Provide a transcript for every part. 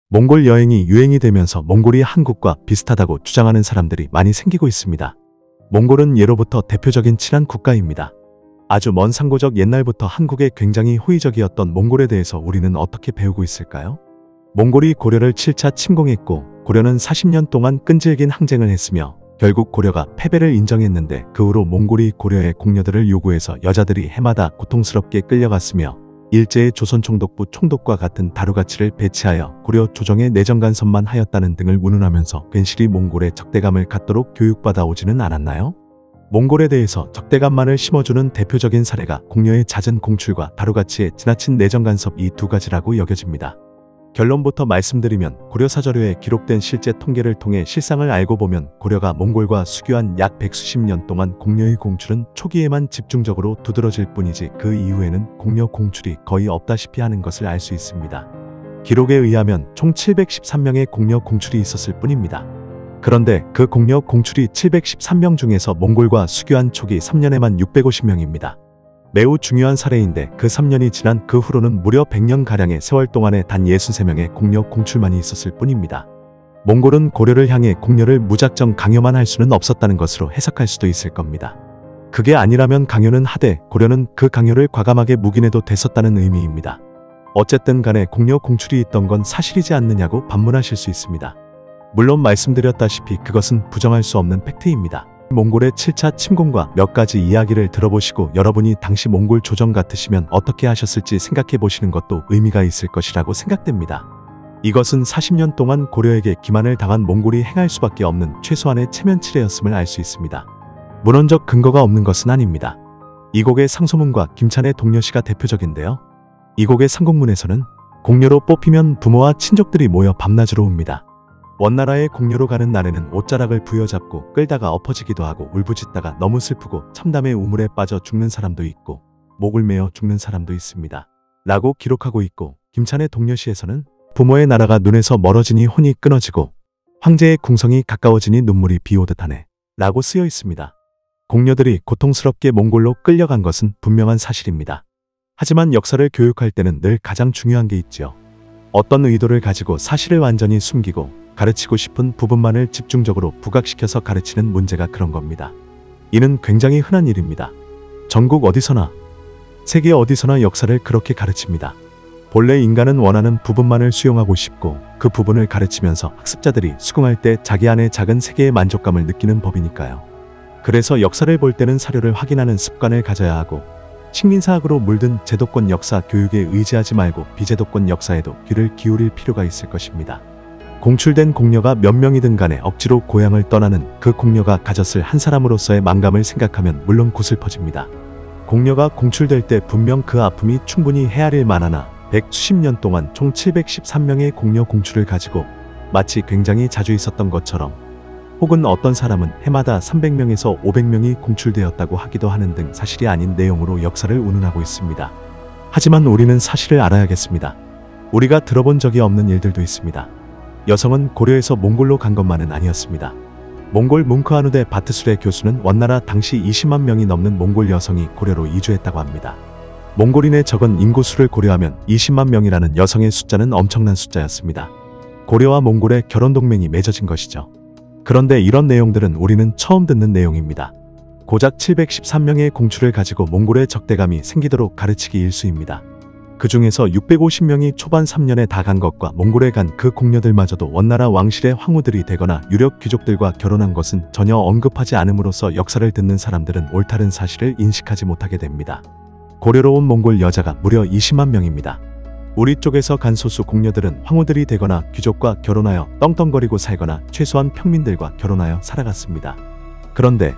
몽골 여행이 유행이 되면서 몽골이 한국과 비슷하다고 주장하는 사람들이 많이 생기고 있습니다. 몽골은 예로부터 대표적인 친한 국가입니다. 아주 먼 상고적 옛날부터 한국에 굉장히 호의적이었던 몽골에 대해서 우리는 어떻게 배우고 있을까요? 몽골이 고려를 7차 침공했고 고려는 40년 동안 끈질긴 항쟁을 했으며 결국 고려가 패배를 인정했는데 그 후로 몽골이 고려의 공여들을 요구해서 여자들이 해마다 고통스럽게 끌려갔으며 일제의 조선 총독부 총독과 같은 다루가치를 배치하여 고려 조정의 내정 간섭만 하였다는 등을 운운하면서 괜시리 몽골에 적대감을 갖도록 교육받아 오지는 않았나요? 몽골에 대해서 적대감만을 심어주는 대표적인 사례가 공여의 잦은 공출과 다루가치의 지나친 내정 간섭 이 두 가지라고 여겨집니다. 결론부터 말씀드리면 고려사저료에 기록된 실제 통계를 통해 실상을 알고 보면 고려가 몽골과 수교한 약 백수십 년 동안 공여의 공출은 초기에만 집중적으로 두드러질 뿐이지 그 이후에는 공여 공출이 거의 없다시피 하는 것을 알 수 있습니다. 기록에 의하면 총 713명의 공여 공출이 있었을 뿐입니다. 그런데 그 공여 공출이 713명 중에서 몽골과 수교한 초기 3년에만 650명입니다. 매우 중요한 사례인데 그 3년이 지난 그 후로는 무려 100년가량의 세월 동안에 단 63명의 공여 공출만이 있었을 뿐입니다. 몽골은 고려를 향해 공여를 무작정 강요만 할 수는 없었다는 것으로 해석할 수도 있을 겁니다. 그게 아니라면 강요는 하되 고려는 그 강요를 과감하게 묵인해도 됐었다는 의미입니다. 어쨌든 간에 공여 공출이 있던 건 사실이지 않느냐고 반문하실 수 있습니다. 물론 말씀드렸다시피 그것은 부정할 수 없는 팩트입니다. 몽골의 7차 침공과 몇 가지 이야기를 들어보시고 여러분이 당시 몽골 조정 같으시면 어떻게 하셨을지 생각해 보시는 것도 의미가 있을 것이라고 생각됩니다. 이것은 40년 동안 고려에게 기만을 당한 몽골이 행할 수밖에 없는 최소한의 체면치레였음을 알 수 있습니다. 문헌적 근거가 없는 것은 아닙니다. 이곡의 상소문과 김찬의 동려시가 대표적인데요. 이곡의 상곡문에서는 공여로 뽑히면 부모와 친족들이 모여 밤낮으로 옵니다. 원나라의 공여로 가는 날에는 옷자락을 부여잡고 끌다가 엎어지기도 하고 울부짖다가 너무 슬프고 참담의 우물에 빠져 죽는 사람도 있고 목을 메어 죽는 사람도 있습니다. 라고 기록하고 있고 김찬의 동려시에서는 부모의 나라가 눈에서 멀어지니 혼이 끊어지고 황제의 궁성이 가까워지니 눈물이 비오듯 하네 라고 쓰여 있습니다. 공여들이 고통스럽게 몽골로 끌려간 것은 분명한 사실입니다. 하지만 역사를 교육할 때는 늘 가장 중요한 게 있지요. 어떤 의도를 가지고 사실을 완전히 숨기고 가르치고 싶은 부분만을 집중적으로 부각시켜서 가르치는 문제가 그런 겁니다. 이는 굉장히 흔한 일입니다. 전국 어디서나, 세계 어디서나 역사를 그렇게 가르칩니다. 본래 인간은 원하는 부분만을 수용하고 싶고 그 부분을 가르치면서 학습자들이 수긍할 때 자기 안에 작은 세계의 만족감을 느끼는 법이니까요. 그래서 역사를 볼 때는 사료를 확인하는 습관을 가져야 하고 식민사학으로 물든 제도권 역사 교육에 의지하지 말고 비제도권 역사에도 귀를 기울일 필요가 있을 것입니다. 공출된 공여가 몇 명이든 간에 억지로 고향을 떠나는 그 공여가 가졌을 한 사람으로서의 만감을 생각하면 물론 고슬퍼집니다. 공여가 공출될 때 분명 그 아픔이 충분히 헤아릴 만하나 100수십 년 동안 총 713명의 공여 공출을 가지고 마치 굉장히 자주 있었던 것처럼 혹은 어떤 사람은 해마다 300명에서 500명이 공출되었다고 하기도 하는 등 사실이 아닌 내용으로 역사를 운운하고 있습니다. 하지만 우리는 사실을 알아야겠습니다. 우리가 들어본 적이 없는 일들도 있습니다. 여성은 고려에서 몽골로 간 것만은 아니었습니다. 몽골 뭉크아누대 바트술의 교수는 원나라 당시 20만 명이 넘는 몽골 여성이 고려로 이주했다고 합니다. 몽골인의 적은 인구수를 고려하면 20만 명이라는 여성의 숫자는 엄청난 숫자였습니다. 고려와 몽골의 결혼 동맹이 맺어진 것이죠. 그런데 이런 내용들은 우리는 처음 듣는 내용입니다. 고작 713명의 공출을 가지고 몽골의 적대감이 생기도록 가르치기 일쑤입니다. 그 중에서 650명이 초반 3년에 다 간 것과 몽골에 간 그 공여들마저도 원나라 왕실의 황후들이 되거나 유력 귀족들과 결혼한 것은 전혀 언급하지 않음으로써 역사를 듣는 사람들은 옳다는 사실을 인식하지 못하게 됩니다. 고려로 온 몽골 여자가 무려 20만 명입니다. 우리 쪽에서 간 소수 공여들은 황후들이 되거나 귀족과 결혼하여 떵떵거리고 살거나 최소한 평민들과 결혼하여 살아갔습니다. 그런데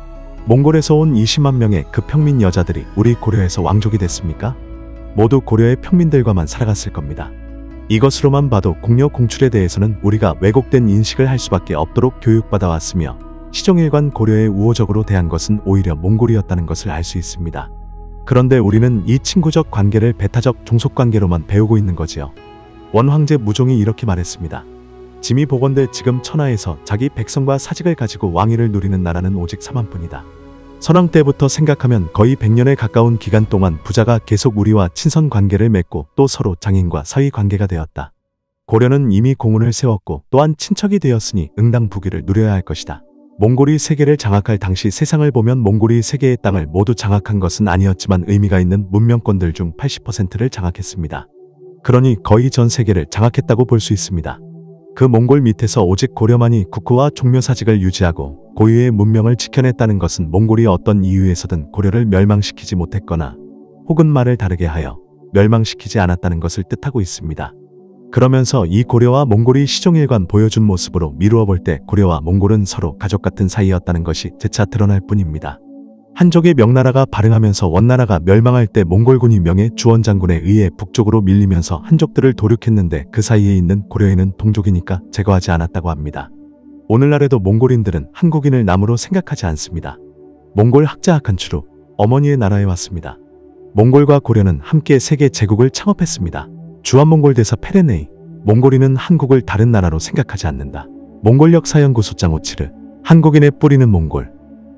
몽골에서 온 20만 명의 그 평민 여자들이 우리 고려에서 왕족이 됐습니까? 모두 고려의 평민들과만 살아갔을 겁니다. 이것으로만 봐도 공여 공출에 대해서는 우리가 왜곡된 인식을 할 수밖에 없도록 교육받아 왔으며 시종일관 고려에 우호적으로 대한 것은 오히려 몽골이었다는 것을 알 수 있습니다. 그런데 우리는 이 친구적 관계를 배타적 종속관계로만 배우고 있는 거지요. 원황제 무종이 이렇게 말했습니다. 짐이 보건대 지금 천하에서 자기 백성과 사직을 가지고 왕위를 누리는 나라는 오직 사만뿐이다. 선왕 때부터 생각하면 거의 100년에 가까운 기간 동안 부자가 계속 우리와 친선 관계를 맺고 또 서로 장인과 사위 관계가 되었다. 고려는 이미 공훈을 세웠고 또한 친척이 되었으니 응당부귀를 누려야 할 것이다. 몽골이 세계를 장악할 당시 세상을 보면 몽골이 세계의 땅을 모두 장악한 것은 아니었지만 의미가 있는 문명권들 중 80%를 장악했습니다. 그러니 거의 전 세계를 장악했다고 볼 수 있습니다. 그 몽골 밑에서 오직 고려만이 국호와 종묘사직을 유지하고 고유의 문명을 지켜냈다는 것은 몽골이 어떤 이유에서든 고려를 멸망시키지 못했거나 혹은 말을 다르게 하여 멸망시키지 않았다는 것을 뜻하고 있습니다. 그러면서 이 고려와 몽골이 시종일관 보여준 모습으로 미루어 볼 때 고려와 몽골은 서로 가족 같은 사이였다는 것이 재차 드러날 뿐입니다. 한족의 명나라가 발흥하면서 원나라가 멸망할 때 몽골군이 명예 주원장군에 의해 북쪽으로 밀리면서 한족들을 도륙했는데 그 사이에 있는 고려인은 동족이니까 제거하지 않았다고 합니다. 오늘날에도 몽골인들은 한국인을 남으로 생각하지 않습니다. 몽골 학자 하칸추루, 어머니의 나라에 왔습니다. 몽골과 고려는 함께 세계 제국을 창업했습니다. 주한몽골 대사 페레네이, 몽골인은 한국을 다른 나라로 생각하지 않는다. 몽골 역사연구소 장오치르, 한국인의 뿌리는 몽골.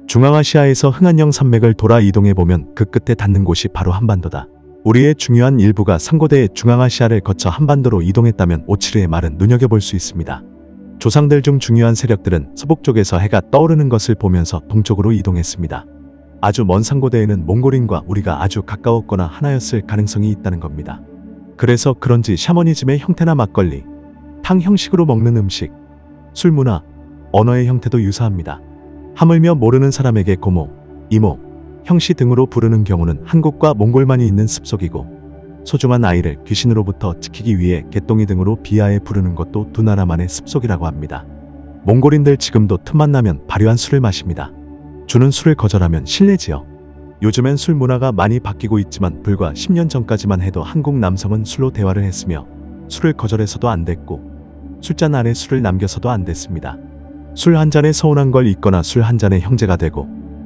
중앙아시아에서 흥한령 산맥을 돌아 이동해보면 그 끝에 닿는 곳이 바로 한반도다. 우리의 중요한 일부가 상고대의 중앙아시아를 거쳐 한반도로 이동했다면 오치르의 말은 눈여겨볼 수 있습니다. 조상들 중 중요한 세력들은 서북 쪽에서 해가 떠오르는 것을 보면서 동쪽으로 이동했습니다. 아주 먼 상고대에는 몽골인과 우리가 아주 가까웠거나 하나였을 가능성이 있다는 겁니다. 그래서 그런지 샤머니즘의 형태나 막걸리, 탕 형식으로 먹는 음식, 술 문화, 언어의 형태도 유사합니다. 하물며 모르는 사람에게 고모, 이모, 형씨 등으로 부르는 경우는 한국과 몽골만이 있는 습속이고 소중한 아이를 귀신으로부터 지키기 위해 개똥이 등으로 비하해 부르는 것도 두 나라만의 습속이라고 합니다. 몽골인들 지금도 틈만 나면 발효한 술을 마십니다. 주는 술을 거절하면 실례지요. 요즘엔 술 문화가 많이 바뀌고 있지만 불과 10년 전까지만 해도 한국 남성은 술로 대화를 했으며 술을 거절해서도 안 됐고 술잔 아래 술을 남겨서도 안 됐습니다. 술 한 잔에 서운한 걸 잊거나 술 한 잔에 형제가 되고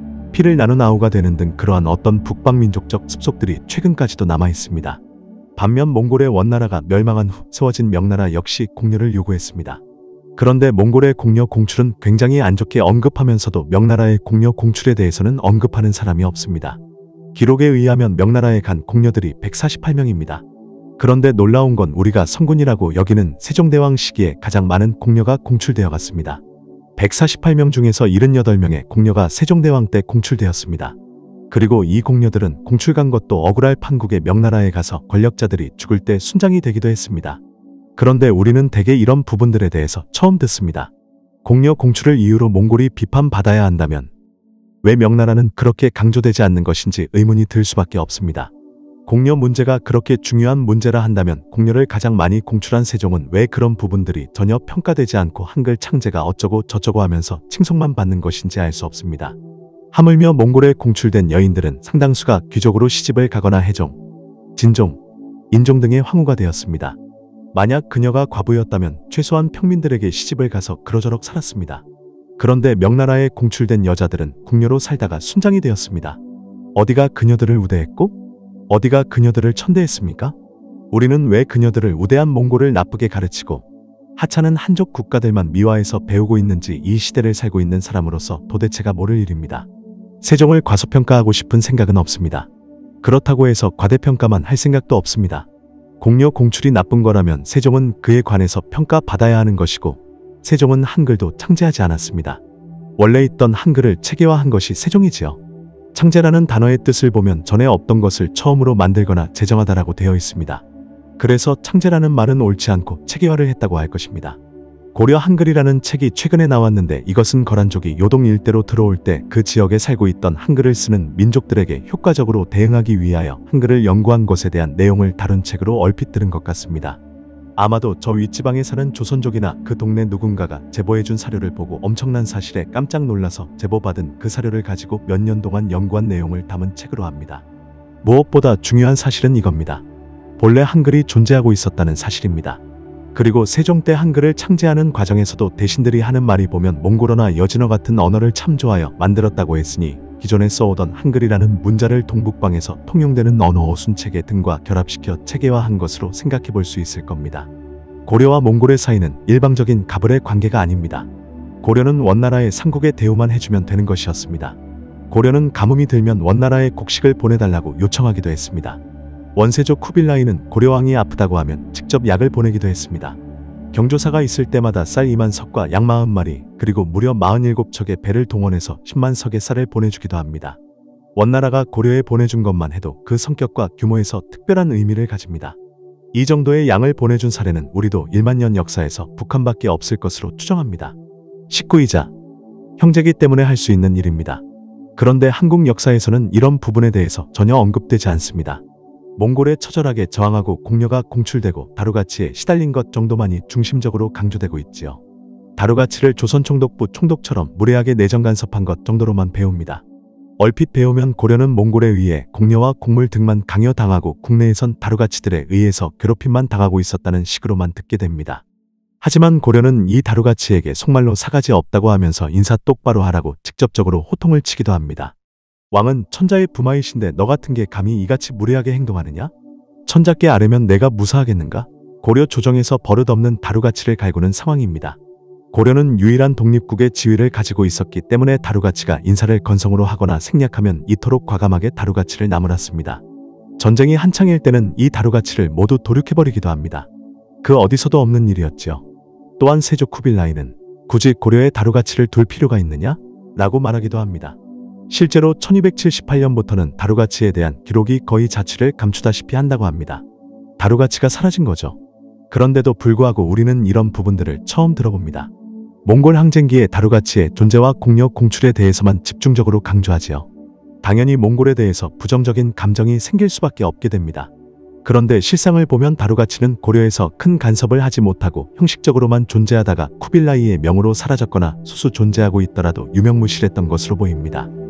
피를 나눈 아우가 되는 등 그러한 어떤 북방민족적 습속들이 최근까지도 남아 있습니다. 반면 몽골의 원나라가 멸망한 후 세워진 명나라 역시 공려를 요구했습니다. 그런데 몽골의 공려 공출은 굉장히 안 좋게 언급하면서도 명나라의 공려 공출에 대해서는 언급하는 사람이 없습니다. 기록에 의하면 명나라에 간 공려들이 148명입니다. 그런데 놀라운 건 우리가 성군이라고 여기는 세종대왕 시기에 가장 많은 공려가 공출되어 갔습니다. 148명 중에서 78명의 공려가 세종대왕 때 공출되었습니다. 그리고 이 공려들은 공출 간 것도 억울할 판국의 명나라에 가서 권력자들이 죽을 때 순장이 되기도 했습니다. 그런데 우리는 대개 이런 부분들에 대해서 처음 듣습니다. 공려 공출을 이유로 몽골이 비판받아야 한다면 왜 명나라는 그렇게 강조되지 않는 것인지 의문이 들 수밖에 없습니다. 공려 문제가 그렇게 중요한 문제라 한다면 공려를 가장 많이 공출한 세종은 왜 그런 부분들이 전혀 평가되지 않고 한글 창제가 어쩌고 저쩌고 하면서 칭송만 받는 것인지 알 수 없습니다. 하물며 몽골에 공출된 여인들은 상당수가 귀족으로 시집을 가거나 해종, 진종, 인종 등의 황후가 되었습니다. 만약 그녀가 과부였다면 최소한 평민들에게 시집을 가서 그러저럭 살았습니다. 그런데 명나라에 공출된 여자들은 궁녀로 살다가 순장이 되었습니다. 어디가 그녀들을 우대했고 어디가 그녀들을 천대했습니까? 우리는 왜 그녀들을 우대한 몽골을 나쁘게 가르치고 하찮은 한족 국가들만 미화해서 배우고 있는지 이 시대를 살고 있는 사람으로서 도대체가 모를 일입니다. 세종을 과소평가하고 싶은 생각은 없습니다. 그렇다고 해서 과대평가만 할 생각도 없습니다. 공려 공출이 나쁜 거라면 세종은 그에 관해서 평가받아야 하는 것이고 세종은 한글도 창제하지 않았습니다. 원래 있던 한글을 체계화한 것이 세종이지요. 창제라는 단어의 뜻을 보면 전에 없던 것을 처음으로 만들거나 제정하다라고 되어 있습니다. 그래서 창제라는 말은 옳지 않고 체계화를 했다고 할 것입니다. 고려 한글이라는 책이 최근에 나왔는데 이것은 거란족이 요동 일대로 들어올 때 그 지역에 살고 있던 한글을 쓰는 민족들에게 효과적으로 대응하기 위하여 한글을 연구한 것에 대한 내용을 다룬 책으로 얼핏 들은 것 같습니다. 아마도 저 윗지방에 사는 조선족이나 그 동네 누군가가 제보해준 사료를 보고 엄청난 사실에 깜짝 놀라서 제보받은 그 사료를 가지고 몇 년 동안 연구한 내용을 담은 책으로 합니다. 무엇보다 중요한 사실은 이겁니다. 본래 한글이 존재하고 있었다는 사실입니다. 그리고 세종 때 한글을 창제하는 과정에서도 대신들이 하는 말이 보면 몽골어나 여진어 같은 언어를 참조하여 만들었다고 했으니 기존에 써오던 한글이라는 문자를 동북방에서 통용되는 언어 어순체계 등과 결합시켜 체계화한 것으로 생각해 볼 수 있을 겁니다. 고려와 몽골의 사이는 일방적인 가불의 관계가 아닙니다. 고려는 원나라의 상국에 대우만 해주면 되는 것이었습니다. 고려는 가뭄이 들면 원나라에 곡식을 보내달라고 요청하기도 했습니다. 원세조 쿠빌라이는 고려왕이 아프다고 하면 직접 약을 보내기도 했습니다. 경조사가 있을 때마다 쌀 2만 석과 양 40마리, 그리고 무려 47척의 배를 동원해서 10만 석의 쌀을 보내주기도 합니다. 원나라가 고려에 보내준 것만 해도 그 성격과 규모에서 특별한 의미를 가집니다. 이 정도의 양을 보내준 사례는 우리도 1만 년 역사에서 북한밖에 없을 것으로 추정합니다. 식구이자 형제기 때문에 할 수 있는 일입니다. 그런데 한국 역사에서는 이런 부분에 대해서 전혀 언급되지 않습니다. 몽골에 처절하게 저항하고 공려가 공출되고 다루가치에 시달린 것 정도만이 중심적으로 강조되고 있지요. 다루가치를 조선 총독부 총독처럼 무례하게 내정 간섭한 것 정도로만 배웁니다. 얼핏 배우면 고려는 몽골에 의해 공려와 곡물 등만 강요당하고 국내에선 다루가치들에 의해서 괴롭힘만 당하고 있었다는 식으로만 듣게 됩니다. 하지만 고려는 이 다루가치에게 속말로 사가지 없다고 하면서 인사 똑바로 하라고 직접적으로 호통을 치기도 합니다. 왕은 천자의 부마이신데 너 같은 게 감히 이같이 무례하게 행동하느냐? 천자께 아뢰면 내가 무사하겠는가? 고려 조정에서 버릇없는 다루가치를 갈구는 상황입니다. 고려는 유일한 독립국의 지위를 가지고 있었기 때문에 다루가치가 인사를 건성으로 하거나 생략하면 이토록 과감하게 다루가치를 나무랐습니다. 전쟁이 한창일 때는 이 다루가치를 모두 도륙해버리기도 합니다. 그 어디서도 없는 일이었지요. 또한 세조 쿠빌라이는 굳이 고려에 다루가치를 둘 필요가 있느냐? 라고 말하기도 합니다. 실제로 1278년부터는 다루가치에 대한 기록이 거의 자취를 감추다시피 한다고 합니다. 다루가치가 사라진 거죠. 그런데도 불구하고 우리는 이런 부분들을 처음 들어봅니다. 몽골 항쟁기의 다루가치의 존재와 공려 공출에 대해서만 집중적으로 강조하지요. 당연히 몽골에 대해서 부정적인 감정이 생길 수밖에 없게 됩니다. 그런데 실상을 보면 다루가치는 고려에서 큰 간섭을 하지 못하고 형식적으로만 존재하다가 쿠빌라이의 명으로 사라졌거나 소수 존재하고 있더라도 유명무실했던 것으로 보입니다.